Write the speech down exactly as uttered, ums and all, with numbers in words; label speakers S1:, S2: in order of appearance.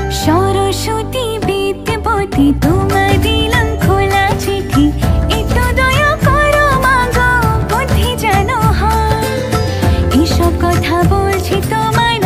S1: সরস্বতী বিদ্যাপতি তোমায় দিলাম খোলা চিঠি, একটু দয়া করো মাগো বুদ্ধি যেন হয়। এসব কথা বলছি তোমায়